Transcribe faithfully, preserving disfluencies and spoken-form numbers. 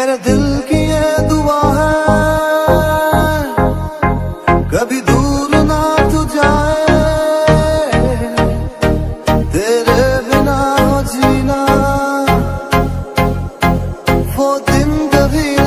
मेरे दिल की ये दुआ है, कभी दूर ना तू जाए, तेरे बिना हो जीना वो दिन कभी